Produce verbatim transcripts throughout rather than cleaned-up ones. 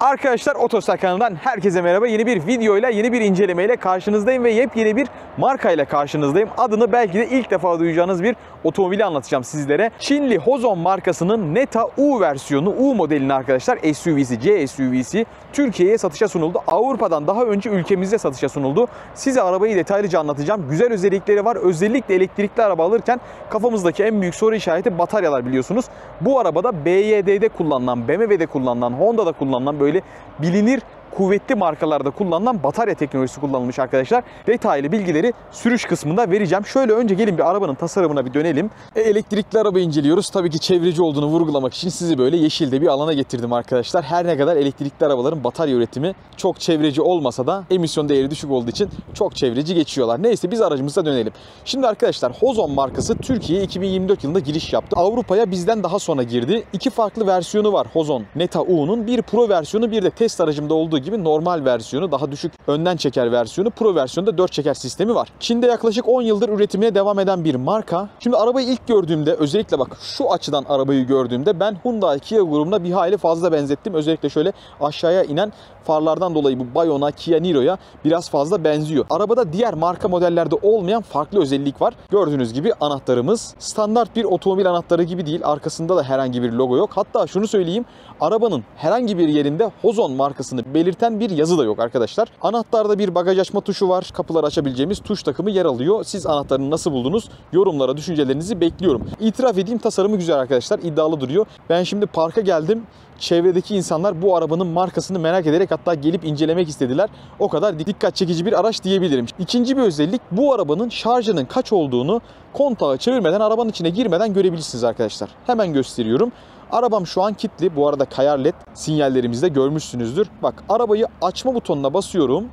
Arkadaşlar Otostar kanalından herkese merhaba. Yeni bir videoyla, yeni bir incelemeyle karşınızdayım ve yepyeni bir markayla karşınızdayım. Adını belki de ilk defa duyacağınız bir otomobili anlatacağım sizlere. Çinli Hozon markasının Neta U versiyonu, U modelinin arkadaşlar S U V'si, C S U V'si Türkiye'ye satışa sunuldu. Avrupa'dan daha önce ülkemizde satışa sunuldu. Size arabayı detaylıca anlatacağım. Güzel özellikleri var. Özellikle elektrikli araba alırken kafamızdaki en büyük soru işareti bataryalar biliyorsunuz. Bu arabada B Y D'de kullanılan, B M W'de kullanılan, Honda'da kullanılan böyle bilinir kuvvetli markalarda kullanılan batarya teknolojisi kullanılmış arkadaşlar. Detaylı bilgileri sürüş kısmında vereceğim. Şöyle önce gelin bir arabanın tasarımına bir dönelim. E, elektrikli araba inceliyoruz. Tabii ki çevreci olduğunu vurgulamak için sizi böyle yeşilde bir alana getirdim arkadaşlar. Her ne kadar elektrikli arabaların batarya üretimi çok çevreci olmasa da emisyon değeri düşük olduğu için çok çevreci geçiyorlar. Neyse biz aracımıza dönelim. Şimdi arkadaşlar Hozon markası Türkiye'ye iki bin yirmi dört yılında giriş yaptı. Avrupa'ya bizden daha sonra girdi. İki farklı versiyonu var Hozon Neta U'nun. Bir Pro versiyonu, bir de test aracımda olduğu gibi normal versiyonu, daha düşük önden çeker versiyonu. Pro versiyonda dört çeker sistemi var. Çin'de yaklaşık on yıldır üretimine devam eden bir marka. Şimdi arabayı ilk gördüğümde, özellikle bak şu açıdan arabayı gördüğümde ben Hyundai Kia grubuna bir hayli fazla benzettim. Özellikle şöyle aşağıya inen farlardan dolayı bu Bayona, Kia Niro'ya biraz fazla benziyor. Arabada diğer marka modellerde olmayan farklı özellik var. Gördüğünüz gibi anahtarımız standart bir otomobil anahtarı gibi değil. Arkasında da herhangi bir logo yok. Hatta şunu söyleyeyim, arabanın herhangi bir yerinde Hozon markasını belirten bir yazı da yok arkadaşlar. Anahtarda bir bagaj açma tuşu var. Kapıları açabileceğimiz tuş takımı yer alıyor. Siz anahtarını nasıl buldunuz? Yorumlara düşüncelerinizi bekliyorum. İtiraf edeyim, tasarımı güzel arkadaşlar. İddialı duruyor. Ben şimdi parka geldim. Çevredeki insanlar bu arabanın markasını merak ederek hatta gelip incelemek istediler. O kadar dikkat çekici bir araç diyebilirim. İkinci bir özellik, bu arabanın şarjının kaç olduğunu kontağı çevirmeden, arabanın içine girmeden görebilirsiniz arkadaşlar. Hemen gösteriyorum. Arabam şu an kilitli. Bu arada kayar led sinyallerimizde görmüşsünüzdür. Bak, arabayı açma butonuna basıyorum.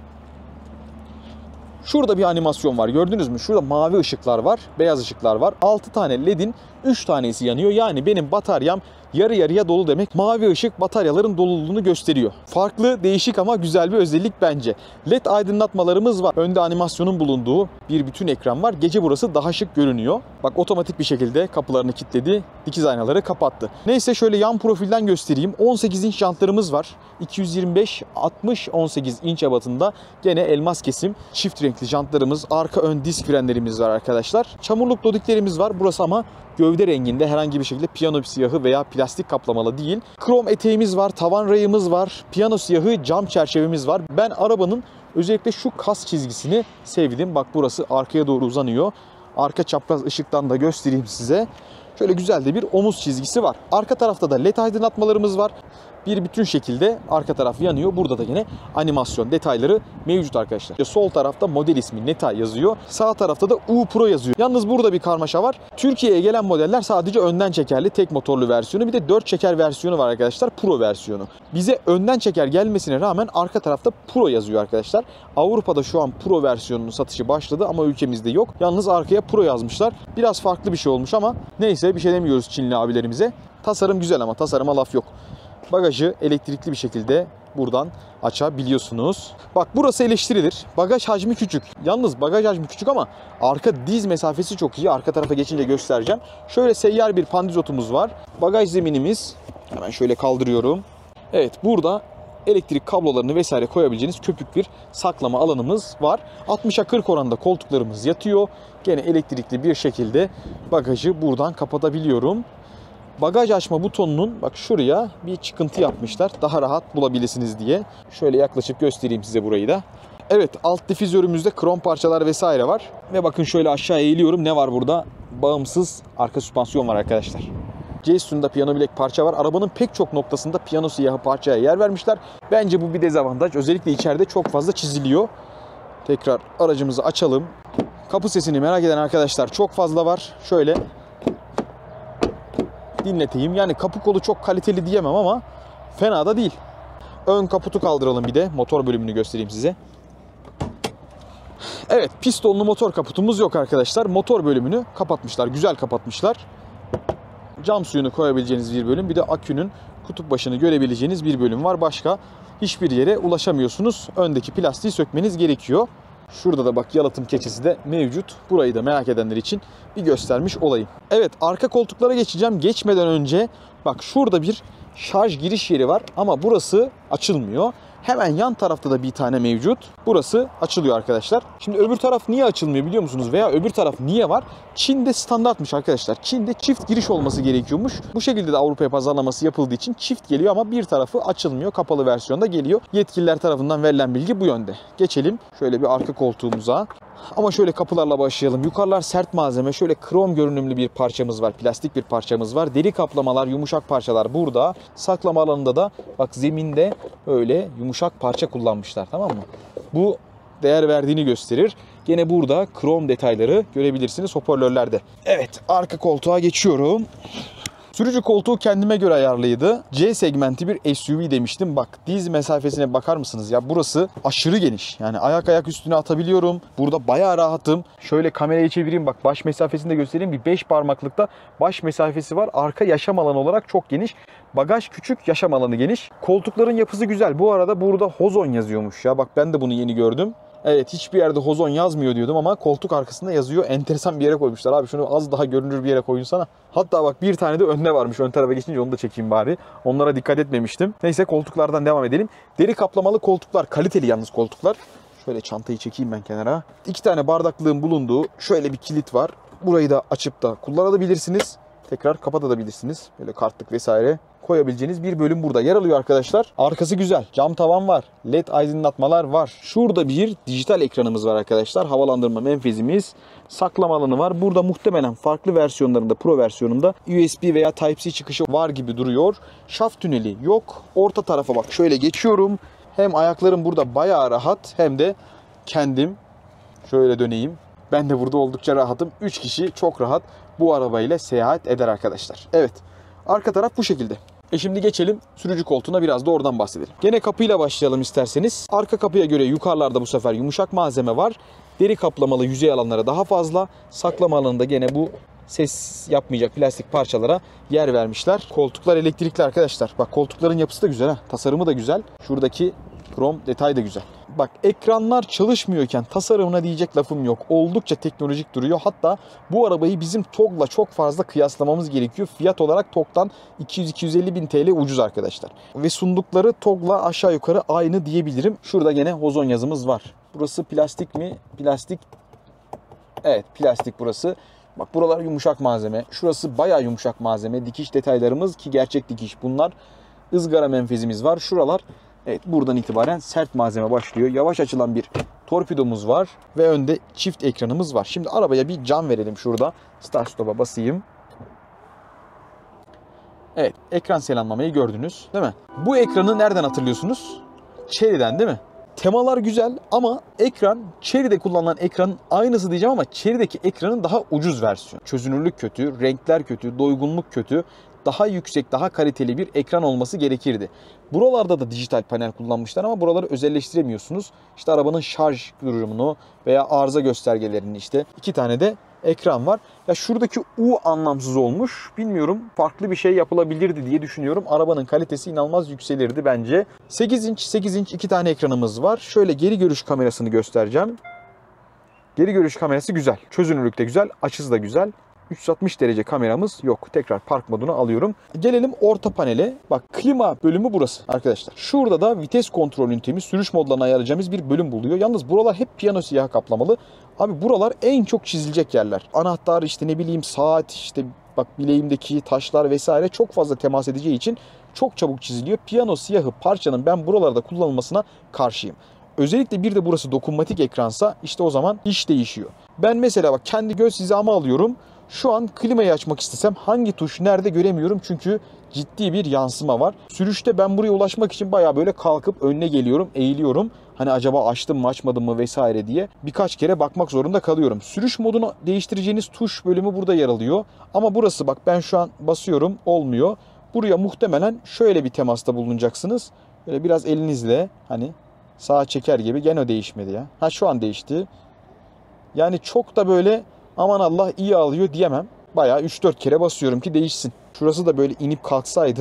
Şurada bir animasyon var. Gördünüz mü? Şurada mavi ışıklar var, beyaz ışıklar var. altı tane ledin üç tanesi yanıyor. Yani benim bataryam yarı yarıya dolu demek. Mavi ışık bataryaların doluluğunu gösteriyor. Farklı, değişik ama güzel bir özellik bence. Led aydınlatmalarımız var. Önde animasyonun bulunduğu bir bütün ekran var. Gece burası daha şık görünüyor. Bak, otomatik bir şekilde kapılarını kilitledi. Dikiz aynaları kapattı. Neyse şöyle yan profilden göstereyim. on sekiz inç jantlarımız var. iki yüz yirmi beş altmış on sekiz inç ebatında. Gene elmas kesim. Çift renkli jantlarımız. Arka ön disk frenlerimiz var arkadaşlar. Çamurluk dodiklerimiz var. Burası ama gövde renginde, herhangi bir şekilde piyano siyahı veya plastik kaplamalı değil. Krom eteğimiz var, tavan rayımız var, piyano siyahı cam çerçevemiz var. Ben arabanın özellikle şu kas çizgisini sevdim. Bak, burası arkaya doğru uzanıyor. Arka çapraz ışıktan da göstereyim size. Şöyle güzel de bir omuz çizgisi var. Arka tarafta da led aydınlatmalarımız var. Bir bütün şekilde arka taraf yanıyor. Burada da yine animasyon detayları mevcut arkadaşlar. Sol tarafta model ismi Neta yazıyor. Sağ tarafta da U Pro yazıyor. Yalnız burada bir karmaşa var. Türkiye'ye gelen modeller sadece önden çekerli tek motorlu versiyonu. Bir de dört çeker versiyonu var arkadaşlar. Pro versiyonu. Bize önden çeker gelmesine rağmen arka tarafta Pro yazıyor arkadaşlar. Avrupa'da şu an Pro versiyonunun satışı başladı ama ülkemizde yok. Yalnız arkaya Pro yazmışlar. Biraz farklı bir şey olmuş ama neyse, bir şey demiyoruz Çinli abilerimize. Tasarım güzel ama tasarıma laf yok. Bagajı elektrikli bir şekilde buradan açabiliyorsunuz. Bak, burası eleştirilir. Bagaj hacmi küçük. Yalnız bagaj hacmi küçük ama arka diz mesafesi çok iyi. Arka tarafa geçince göstereceğim. Şöyle seyyar bir pandizotumuz var. Bagaj zeminimiz, hemen şöyle kaldırıyorum. Evet, burada elektrik kablolarını vesaire koyabileceğiniz köpük bir saklama alanımız var. altmışa kırk oranında koltuklarımız yatıyor. Gene elektrikli bir şekilde bagajı buradan kapatabiliyorum. Bagaj açma butonunun bak şuraya bir çıkıntı yapmışlar. Daha rahat bulabilirsiniz diye. Şöyle yaklaşıp göstereyim size burayı da. Evet, alt difüzörümüzde krom parçalar vesaire var. Ve bakın şöyle aşağı eğiliyorum. Ne var burada? Bağımsız arka süspansiyon var arkadaşlar. C üstünde piyano bilek parça var. Arabanın pek çok noktasında piyano siyahı parçaya yer vermişler. Bence bu bir dezavantaj. Özellikle içeride çok fazla çiziliyor. Tekrar aracımızı açalım. Kapı sesini merak eden arkadaşlar çok fazla var. Şöyle dinleteyim. Yani kapı kolu çok kaliteli diyemem ama fena da değil. Ön kaputu kaldıralım, bir de motor bölümünü göstereyim size. Evet, pistonlu motor kaputumuz yok arkadaşlar. Motor bölümünü kapatmışlar. Güzel kapatmışlar. Cam suyunu koyabileceğiniz bir bölüm. Bir de akünün kutup başını görebileceğiniz bir bölüm var. Başka hiçbir yere ulaşamıyorsunuz. Öndeki plastiği sökmeniz gerekiyor. Şurada da bak yalıtım keçesi de mevcut. Burayı da merak edenler için bir göstermiş olayım. Evet, arka koltuklara geçeceğim. Geçmeden önce bak şurada bir şarj giriş yeri var ama burası açılmıyor. Hemen yan tarafta da bir tane mevcut. Burası açılıyor arkadaşlar. Şimdi öbür taraf niye açılmıyor biliyor musunuz? Veya öbür taraf niye var? Çin'de standartmış arkadaşlar. Çin'de çift giriş olması gerekiyormuş. Bu şekilde de Avrupa'ya pazarlaması yapıldığı için çift geliyor ama bir tarafı açılmıyor. Kapalı versiyonda geliyor. Yetkililer tarafından verilen bilgi bu yönde. Geçelim şöyle bir arka koltuğumuza. Ama şöyle kapılarla başlayalım. Yukarılar sert malzeme. Şöyle krom görünümlü bir parçamız var. Plastik bir parçamız var. Deri kaplamalar, yumuşak parçalar burada. Saklama alanında da bak zeminde öyle yumuşak parça kullanmışlar, tamam mı? Bu değer verdiğini gösterir. Gene burada krom detayları görebilirsiniz hoparlörlerde. Evet, arka koltuğa geçiyorum. Sürücü koltuğu kendime göre ayarlıydı. C segmenti bir S U V demiştim. Bak diz mesafesine bakar mısınız ya? Burası aşırı geniş. Yani ayak ayak üstüne atabiliyorum. Burada bayağı rahatım. Şöyle kamerayı çevireyim, bak baş mesafesini de göstereyim. Bir beş parmaklıkta baş mesafesi var. Arka yaşam alanı olarak çok geniş. Bagaj küçük, yaşam alanı geniş. Koltukların yapısı güzel. Bu arada burada Hozon yazıyormuş ya. Bak ben de bunu yeni gördüm. Evet, hiçbir yerde Hozon yazmıyor diyordum ama koltuk arkasında yazıyor. Enteresan bir yere koymuşlar abi. Şunu az daha görünür bir yere koyunsana. Hatta bak bir tane de önde varmış. Ön tarafa geçince onu da çekeyim bari. Onlara dikkat etmemiştim. Neyse, koltuklardan devam edelim. Deri kaplamalı koltuklar. Kaliteli yalnız koltuklar. Şöyle çantayı çekeyim ben kenara. İki tane bardaklığın bulunduğu şöyle bir kilit var. Burayı da açıp da kullanabilirsiniz. Tekrar kapatabilirsiniz. Böyle kartlık vesaire koyabileceğiniz bir bölüm burada yer alıyor arkadaşlar. Arkası güzel. Cam tavan var. L E D aydınlatmalar var. Şurada bir dijital ekranımız var arkadaşlar. Havalandırma menfezimiz. Saklama alanı var. Burada muhtemelen farklı versiyonlarında, Pro versiyonunda U S B veya Type-C çıkışı var gibi duruyor. Şaft tüneli yok. Orta tarafa bak şöyle geçiyorum. Hem ayaklarım burada bayağı rahat hem de kendim şöyle döneyim. Ben de burada oldukça rahatım. üç kişi çok rahat bu arabayla seyahat eder arkadaşlar. Evet. Arka taraf bu şekilde. E şimdi geçelim sürücü koltuğuna, biraz da oradan bahsedelim. Gene kapıyla başlayalım isterseniz. Arka kapıya göre yukarılarda bu sefer yumuşak malzeme var. Deri kaplamalı yüzey alanları daha fazla. Saklama alanında gene bu ses yapmayacak plastik parçalara yer vermişler. Koltuklar elektrikli arkadaşlar. Bak koltukların yapısı da güzel ha. Tasarımı da güzel. Şuradaki krom detay da güzel. Bak ekranlar çalışmıyorken tasarımına diyecek lafım yok. Oldukça teknolojik duruyor. Hatta bu arabayı bizim T O G'la çok fazla kıyaslamamız gerekiyor. Fiyat olarak T O G'dan iki yüz iki yüz elli bin T L ucuz arkadaşlar. Ve sundukları T O G'la aşağı yukarı aynı diyebilirim. Şurada gene Hozon yazımız var. Burası plastik mi? Plastik. Evet, plastik burası. Bak buralar yumuşak malzeme. Şurası bayağı yumuşak malzeme. Dikiş detaylarımız ki gerçek dikiş bunlar. Izgara menfezimiz var. Şuralar, evet, buradan itibaren sert malzeme başlıyor. Yavaş açılan bir torpidomuz var ve önde çift ekranımız var. Şimdi arabaya bir cam verelim şurada. Start stop'a basayım. Evet, ekran selamlamayı gördünüz değil mi? Bu ekranı nereden hatırlıyorsunuz? Chery'den değil mi? Temalar güzel ama ekran Chery'de kullanılan ekranın aynısı diyeceğim ama Chery'deki ekranın daha ucuz versiyonu. Çözünürlük kötü, renkler kötü, doygunluk kötü. Daha yüksek, daha kaliteli bir ekran olması gerekirdi. Buralarda da dijital panel kullanmışlar ama buraları özelleştiremiyorsunuz. İşte arabanın şarj durumunu veya arıza göstergelerini, işte iki tane de ekran var. Ya şuradaki U anlamsız olmuş. Bilmiyorum, farklı bir şey yapılabilirdi diye düşünüyorum. Arabanın kalitesi inanılmaz yükselirdi bence. sekiz inç sekiz inç iki tane ekranımız var. Şöyle geri görüş kamerasını göstereceğim. Geri görüş kamerası güzel. Çözünürlük de güzel. Açısı da güzel. üç yüz altmış derece kameramız yok. Tekrar park modunu alıyorum. Gelelim orta panele. Bak klima bölümü burası arkadaşlar. Şurada da vites kontrol ünitemiz, sürüş modlarını ayarlayacağımız bir bölüm buluyor. Yalnız buralar hep piyano siyah kaplamalı. Abi buralar en çok çizilecek yerler. Anahtar, işte ne bileyim saat, işte bak bileğimdeki taşlar vesaire çok fazla temas edeceği için çok çabuk çiziliyor. Piyano siyahı parçanın ben buralarda kullanılmasına karşıyım. Özellikle bir de burası dokunmatik ekransa işte o zaman iş değişiyor. Ben mesela bak kendi göz hizamı alıyorum. Şu an klimayı açmak istesem hangi tuş nerede göremiyorum çünkü ciddi bir yansıma var. Sürüşte ben buraya ulaşmak için bayağı böyle kalkıp önüne geliyorum, eğiliyorum. Hani acaba açtım mı açmadım mı vesaire diye birkaç kere bakmak zorunda kalıyorum. Sürüş modunu değiştireceğiniz tuş bölümü burada yer alıyor. Ama burası bak ben şu an basıyorum, olmuyor. Buraya muhtemelen şöyle bir temasta bulunacaksınız. Böyle biraz elinizle hani sağa çeker gibi, gene değişmedi ya. Ha şu an değişti. Yani çok da böyle aman Allah iyi alıyor diyemem. Bayağı üç dört kere basıyorum ki değişsin. Şurası da böyle inip kalksaydı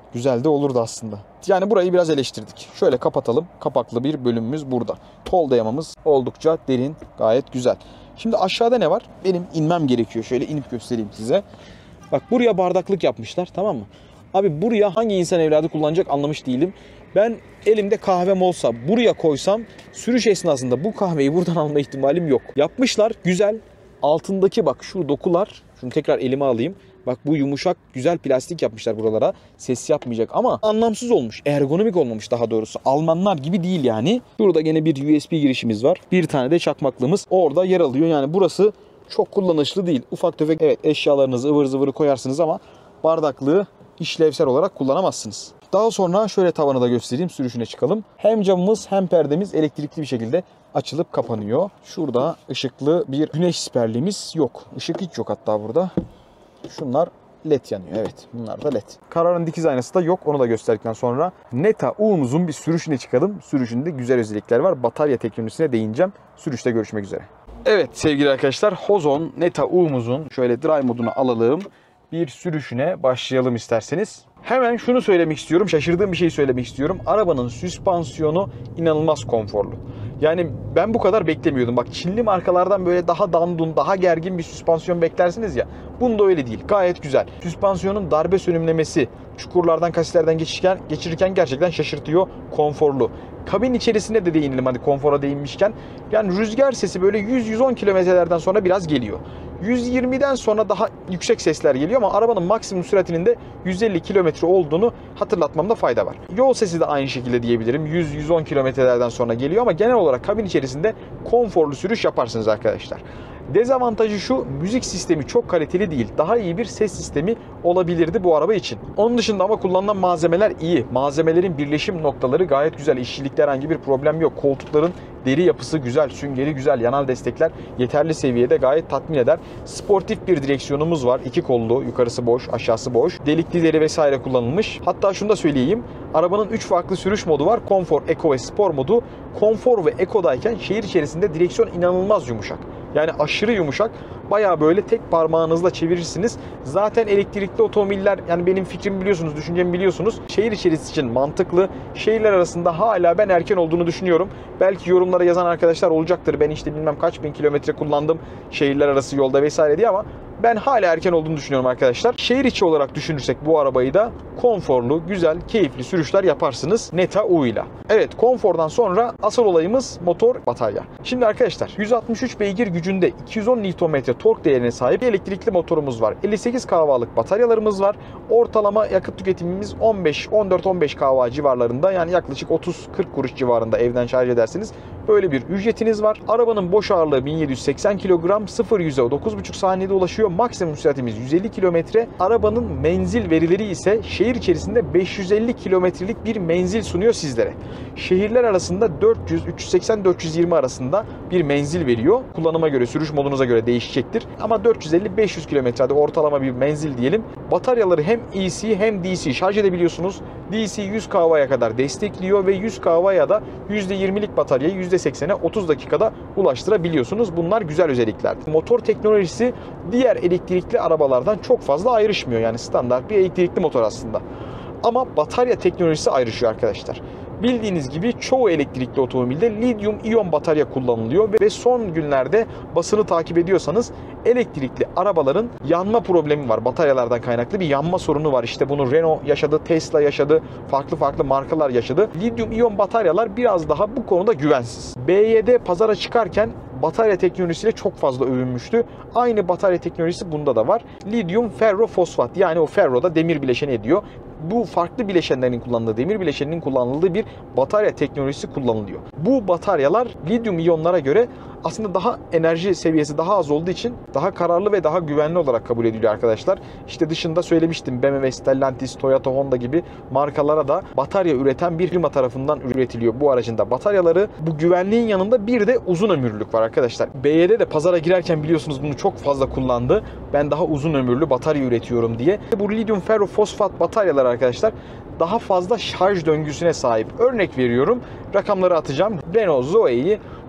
Güzel de olurdu aslında. Yani burayı biraz eleştirdik. Şöyle kapatalım. Kapaklı bir bölümümüz burada. Tol dayamamız oldukça derin. Gayet güzel. Şimdi aşağıda ne var? Benim inmem gerekiyor. Şöyle inip göstereyim size. Bak buraya bardaklık yapmışlar, tamam mı? Abi buraya hangi insan evladı kullanacak anlamış değilim. Ben elimde kahvem olsa buraya koysam sürüş esnasında bu kahveyi buradan alma ihtimalim yok. Yapmışlar güzel. Altındaki bak şu dokular. Şunu tekrar elime alayım. Bak bu yumuşak güzel plastik yapmışlar buralara. Ses yapmayacak ama anlamsız olmuş. Ergonomik olmamış daha doğrusu. Almanlar gibi değil yani. Burada gene bir U S B girişimiz var. Bir tane de çakmaklığımız orada yer alıyor. Yani burası çok kullanışlı değil. Ufak tefek evet eşyalarınızı ıvır zıvırı koyarsınız ama bardaklığı işlevsel olarak kullanamazsınız. Daha sonra şöyle tavanı da göstereyim. Sürüşüne çıkalım. Hem camımız hem perdemiz elektrikli bir şekilde açılıp kapanıyor. Şurada ışıklı bir güneş siperliğimiz yok. Işık hiç yok hatta burada. Şunlar led yanıyor. Evet bunlar da led. Carrara'nın dikiz aynası da yok. Onu da gösterdikten sonra Neta U'muzun bir sürüşüne çıkalım. Sürüşünde güzel özellikler var. Batarya teknolojisine değineceğim. Sürüşte görüşmek üzere. Evet sevgili arkadaşlar, Hozon Neta U'muzun şöyle drive modunu alalım. Bir sürüşüne başlayalım isterseniz. Hemen şunu söylemek istiyorum. Şaşırdığım bir şey söylemek istiyorum. Arabanın süspansiyonu inanılmaz konforlu. Yani ben bu kadar beklemiyordum. Bak Çinli markalardan böyle daha dandun, daha gergin bir süspansiyon beklersiniz ya. Bunda öyle değil. Gayet güzel. Süspansiyonun darbe sönümlemesi, çukurlardan, kasislerden geçirken, geçirirken gerçekten şaşırtıyor. Konforlu. Kabin içerisinde de değinelim hadi konfora değinmişken. Yani rüzgar sesi böyle yüz yüz on kilometrelerden sonra biraz geliyor. yüz yirmiden sonra daha yüksek sesler geliyor ama arabanın maksimum süratinin de yüz elli kilometre olduğunu hatırlatmamda fayda var. Yol sesi de aynı şekilde diyebilirim. yüz yüz on kilometrelerden sonra geliyor ama genel olarak kabin içerisinde konforlu sürüş yaparsınız arkadaşlar. Dezavantajı şu, müzik sistemi çok kaliteli değil. Daha iyi bir ses sistemi olabilirdi bu araba için. Onun dışında ama kullanılan malzemeler iyi. Malzemelerin birleşim noktaları gayet güzel. İşçilikte herhangi bir problem yok. Koltukların deri yapısı güzel, süngeri güzel. Yanal destekler yeterli seviyede, gayet tatmin eder. Sportif bir direksiyonumuz var. İki kollu, yukarısı boş, aşağısı boş. Delikli deri vesaire kullanılmış. Hatta şunu da söyleyeyim. Arabanın üç farklı sürüş modu var. Konfor, Eco ve Spor modu. Konfor ve Eco'dayken şehir içerisinde direksiyon inanılmaz yumuşak. Yani aşırı yumuşak. Bayağı böyle tek parmağınızla çevirirsiniz. Zaten elektrikli otomobiller, yani benim fikrimi biliyorsunuz, düşüncemi biliyorsunuz. Şehir içerisi için mantıklı. Şehirler arasında hala ben erken olduğunu düşünüyorum. Belki yorumlara yazan arkadaşlar olacaktır. Ben işte bilmem kaç bin kilometre kullandım şehirler arası yolda vesaire diye ama ben hala erken olduğunu düşünüyorum arkadaşlar. Şehir içi olarak düşünürsek bu arabayı da konforlu, güzel, keyifli sürüşler yaparsınız Neta U ile. Evet, konfordan sonra asıl olayımız motor, batarya. Şimdi arkadaşlar yüz altmış üç beygir gücünde iki yüz on Nm tork değerine sahip bir elektrikli motorumuz var. elli sekiz kahvalık bataryalarımız var. Ortalama yakıt tüketimimiz on beş on dört on beş kahva civarlarında, yani yaklaşık otuz kırk kuruş civarında evden şarj edersiniz. Böyle bir ücretiniz var. Arabanın boş ağırlığı bin yedi yüz seksen kilogram, sıfır yüze dokuz buçuk saniyede ulaşıyor. Maksimum süratimiz yüz elli kilometre. Arabanın menzil verileri ise şehir içerisinde beş yüz elli kilometrelik bir menzil sunuyor sizlere. Şehirler arasında dört yüz üç yüz seksen dört yüz yirmi arasında bir menzil veriyor. Kullanıma göre, sürüş modunuza göre değişecektir. Ama dört yüz elli beş yüz kilometrede ortalama bir menzil diyelim. Bataryaları hem E C hem D C şarj edebiliyorsunuz. D C yüz kahvaya kadar destekliyor ve yüz kahvaya da yüzde yirmilik bataryayı yüzde seksene otuz dakikada ulaştırabiliyorsunuz. Bunlar güzel özellikler. Motor teknolojisi diğer elektrikli arabalardan çok fazla ayrışmıyor. Yani standart bir elektrikli motor aslında. Ama batarya teknolojisi ayrışıyor arkadaşlar. Bildiğiniz gibi çoğu elektrikli otomobilde lityum iyon batarya kullanılıyor ve son günlerde basını takip ediyorsanız elektrikli arabaların yanma problemi var. Bataryalardan kaynaklı bir yanma sorunu var. İşte bunu Renault yaşadı, Tesla yaşadı, farklı farklı markalar yaşadı. Lityum iyon bataryalar biraz daha bu konuda güvensiz. B Y D pazara çıkarken batarya teknolojisiyle çok fazla övünmüştü. Aynı batarya teknolojisi bunda da var. Lityum ferrofosfat, yani o ferro da demir bileşeni ediyor. Bu farklı bileşenlerin kullanıldığı, demir bileşeninin kullanıldığı bir batarya teknolojisi kullanılıyor. Bu bataryalar lityum iyonlara göre aslında daha enerji seviyesi daha az olduğu için daha kararlı ve daha güvenli olarak kabul ediliyor arkadaşlar. İşte dışında söylemiştim, B M W, Stellantis, Toyota, Honda gibi markalara da batarya üreten bir firma tarafından üretiliyor bu aracın da bataryaları. Bu güvenliğin yanında bir de uzun ömürlülük var arkadaşlar. B Y D de pazara girerken biliyorsunuz bunu çok fazla kullandı. Ben daha uzun ömürlü batarya üretiyorum diye. Bu lityum ferrofosfat bataryalar arkadaşlar daha fazla şarj döngüsüne sahip. Örnek veriyorum, rakamları atacağım. Renault Zoe'yi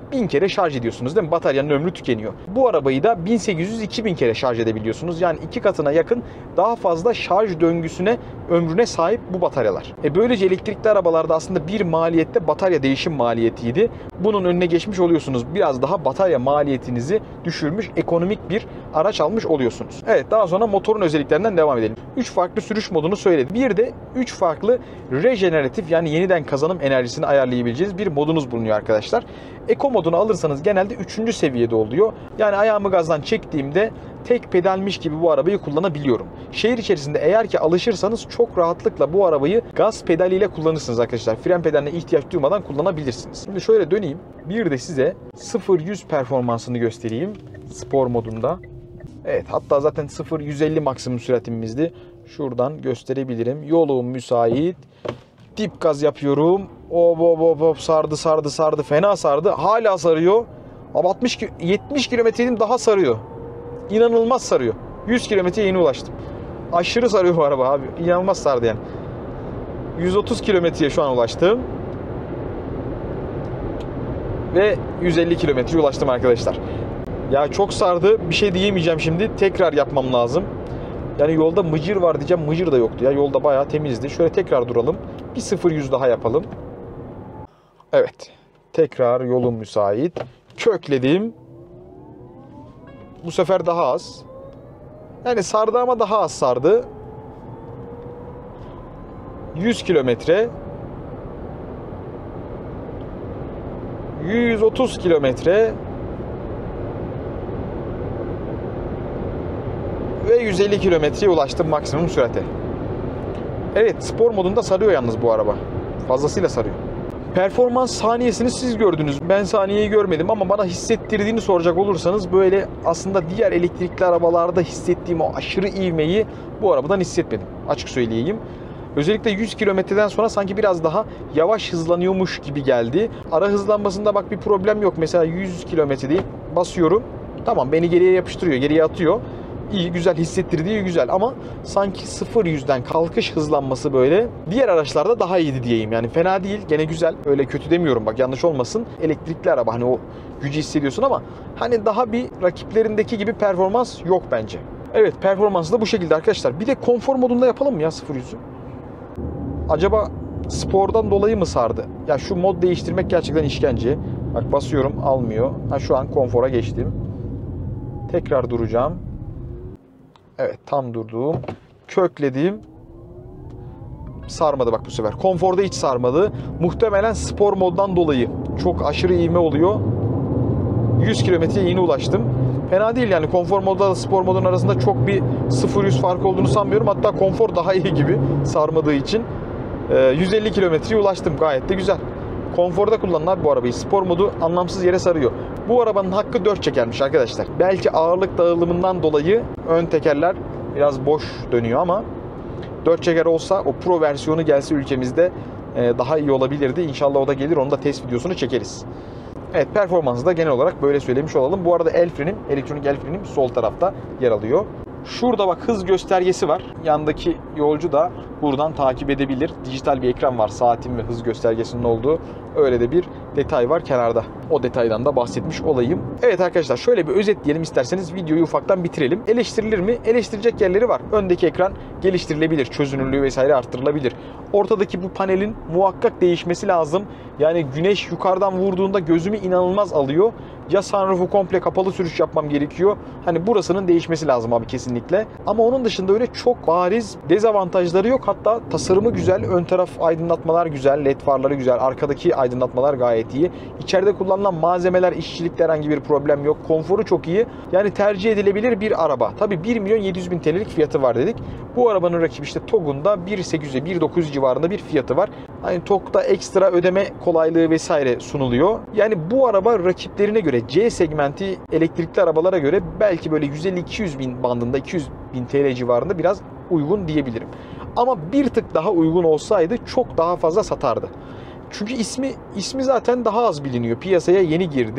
bin kere şarj ediyorsunuz değil mi? Bataryanın ömrü tükeniyor. Bu arabayı da bin sekiz yüz iki bin kere şarj edebiliyorsunuz. Yani iki katına yakın daha fazla şarj döngüsüne, ömrüne sahip bu bataryalar. E böylece elektrikli arabalarda aslında bir maliyette batarya değişim maliyetiydi. Bunun önüne geçmiş oluyorsunuz. Biraz daha batarya maliyetinizi düşürmüş, ekonomik bir araç almış oluyorsunuz. Evet, daha sonra motorun özelliklerinden devam edelim. üç farklı sürüş modunu söyledim. Bir de üç farklı rejeneratif, yani yeniden kazanım enerjisini ayarlayabileceğiniz bir modunuz bulunuyor arkadaşlar. Eko modunu alırsanız genelde üçüncü seviyede oluyor. Yani ayağımı gazdan çektiğimde tek pedalmiş gibi bu arabayı kullanabiliyorum. Şehir içerisinde eğer ki alışırsanız çok rahatlıkla bu arabayı gaz pedaliyle kullanırsınız arkadaşlar. Fren pedaline ihtiyaç duymadan kullanabilirsiniz. Şimdi şöyle döneyim. Bir de size sıfır yüz performansını göstereyim spor modunda. Evet, hatta zaten sıfır yüz elli maksimum süratimizdi. Şuradan gösterebilirim. Yolum müsait. Dip gaz yapıyorum. Hop hop hop hop, sardı sardı sardı. Fena sardı. Hala sarıyor. Ama altmış yetmiş kilometreydim, daha sarıyor. İnanılmaz sarıyor. yüz kilometreye yeni ulaştım. Aşırı sarıyor bu araba abi. İnanılmaz sardı yani. yüz otuz kilometreye şu an ulaştım. Ve yüz elli kilometreye ulaştım arkadaşlar. Ya çok sardı. Bir şey diyemeyeceğim şimdi. Tekrar yapmam lazım. Yani yolda mıcır var diyeceğim. Mıcır da yoktu ya. Yolda bayağı temizdi. Şöyle tekrar duralım. Bir sıfır yüz daha yapalım. Evet. Tekrar yolum müsait. Kökledim. Bu sefer daha az. Yani sardı ama daha az sardı. yüz kilometre. yüz otuz kilometre. Ve yüz elli kilometreye ulaştım maksimum sürate. Evet, spor modunda sarıyor yalnız bu araba. Fazlasıyla sarıyor. Performans saniyesini siz gördünüz. Ben saniyeyi görmedim ama bana hissettirdiğini soracak olursanız böyle aslında diğer elektrikli arabalarda hissettiğim o aşırı ivmeyi bu arabadan hissetmedim. Açık söyleyeyim. Özellikle yüz kilometreden sonra sanki biraz daha yavaş hızlanıyormuş gibi geldi. Ara hızlanmasında bak bir problem yok. Mesela yüz kilometredeyim, basıyorum. Tamam, beni geriye yapıştırıyor, geriye atıyor. İyi, güzel, hissettirdiği güzel ama sanki sıfır yüzden kalkış hızlanması böyle diğer araçlarda daha iyiydi diyeyim. Yani fena değil, gene güzel, öyle kötü demiyorum, bak yanlış olmasın. Elektrikli araba, hani o gücü hissediyorsun ama hani daha bir rakiplerindeki gibi performans yok bence. Evet, performansı da bu şekilde arkadaşlar. Bir de konfor modunda yapalım mı ya sıfır yüzü? Acaba spordan dolayı mı sardı? Ya şu mod değiştirmek gerçekten işkence. Bak basıyorum, almıyor. Ha, şu an konfora geçtim. Tekrar duracağım. Evet, tam durduğum. Köklediğim. Sarmadı bak bu sefer. Konforda hiç sarmadı. Muhtemelen spor moddan dolayı. Çok aşırı ivme oluyor. yüz kilometreye yeni ulaştım. Fena değil yani, konfor modda spor modun arasında çok bir sıfır yüz farkı olduğunu sanmıyorum. Hatta konfor daha iyi gibi sarmadığı için. yüz elli kilometreye ulaştım, gayet de güzel. Konforda kullanılan bu arabayı, spor modu anlamsız yere sarıyor. Bu arabanın hakkı dört çekermiş arkadaşlar. Belki ağırlık dağılımından dolayı ön tekerler biraz boş dönüyor ama dört çeker olsa, o Pro versiyonu gelse ülkemizde daha iyi olabilirdi. İnşallah o da gelir, onu da test videosunu çekeriz. Evet, performansı da genel olarak böyle söylemiş olalım. Bu arada el frenim, elektronik el frenim sol tarafta yer alıyor. Şurada bak hız göstergesi var. Yandaki yolcu da buradan takip edebilir. Dijital bir ekran var, saatin ve hız göstergesinin olduğu. Öyle de bir detay var kenarda. O detaydan da bahsetmiş olayım. Evet arkadaşlar, şöyle bir özetleyelim isterseniz, videoyu ufaktan bitirelim. Eleştirilir mi? Eleştirecek yerleri var. Öndeki ekran geliştirilebilir. Çözünürlüğü vesaire arttırılabilir. Ortadaki bu panelin muhakkak değişmesi lazım. Yani güneş yukarıdan vurduğunda gözümü inanılmaz alıyor. Ya sunroof'u komple kapalı sürüş yapmam gerekiyor. Hani burasının değişmesi lazım abi kesinlikle. Ama onun dışında öyle çok bariz dezavantajları yok. Hatta tasarımı güzel. Ön taraf aydınlatmalar güzel. Led farları güzel. Arkadaki aydınlatmalar gayet iyi. İçeride kullanılan malzemeler, işçilikte herhangi bir problem yok. Konforu çok iyi. Yani tercih edilebilir bir araba. Tabii bir milyon yedi yüz bin T L'lik fiyatı var dedik. Bu arabanın rakibi işte T O G'un da bir sekiz yüze bir dokuz yüz civarında bir fiyatı var. Hani T O G'da ekstra ödeme kolaylığı vesaire sunuluyor. Yani bu araba rakiplerine göre, C segmenti elektrikli arabalara göre belki böyle yüz elli iki yüz bin bandında, iki yüz bin T L civarında biraz uygun diyebilirim. Ama bir tık daha uygun olsaydı çok daha fazla satardı. Çünkü ismi ismi zaten daha az biliniyor. Piyasaya yeni girdi.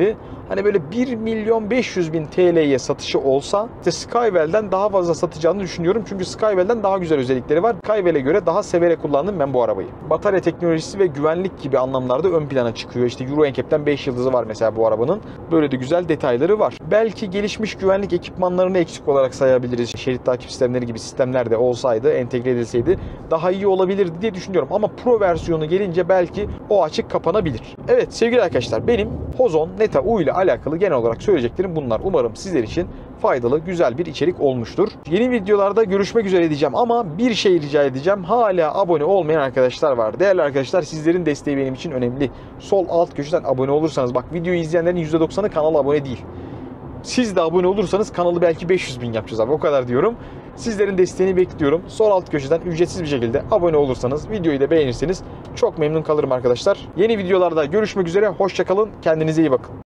hani böyle bir milyon beş yüz bin T L'ye satışı olsa işte Skywell'den daha fazla satacağını düşünüyorum. Çünkü Skywell'den daha güzel özellikleri var. Skywell'e göre daha severek kullandım ben bu arabayı. Batarya teknolojisi ve güvenlik gibi anlamlarda ön plana çıkıyor. İşte Euro N C A P'ten beş yıldızı var mesela bu arabanın. Böyle de güzel detayları var. Belki gelişmiş güvenlik ekipmanlarını eksik olarak sayabiliriz. Şerit takip sistemleri gibi sistemler de olsaydı, entegre edilseydi daha iyi olabilirdi diye düşünüyorum. Ama Pro versiyonu gelince belki o açık kapanabilir. Evet sevgili arkadaşlar, benim Hozon Neta U ile alakalı genel olarak söyleyeceklerim bunlar. Umarım sizler için faydalı, güzel bir içerik olmuştur. Yeni videolarda görüşmek üzere diyeceğim ama bir şey rica edeceğim. Hala abone olmayan arkadaşlar var. Değerli arkadaşlar, sizlerin desteği benim için önemli. Sol alt köşeden abone olursanız, bak videoyu izleyenlerin yüzde doksanı kanala abone değil. Siz de abone olursanız kanalı belki beş yüz bin yapacağız abi, o kadar diyorum. Sizlerin desteğini bekliyorum. Sol alt köşeden ücretsiz bir şekilde abone olursanız, videoyu da beğenirseniz çok memnun kalırım arkadaşlar. Yeni videolarda görüşmek üzere. Hoşça kalın. Kendinize iyi bakın.